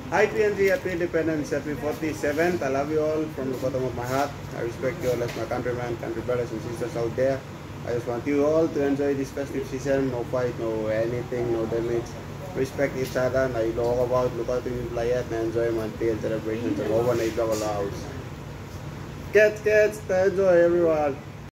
Hi PNG, happy Independence, happy 47th. I love you all from the bottom of my heart. I respect you all as my countrymen, country brothers and sisters out there. I just want you all to enjoy this festive season. No fight, no anything, no damage. Respect each other. Na iloko about lupa to yung playat na enjoy mantil celebrations. Ang over na ikaw house. Cats, to enjoy everyone.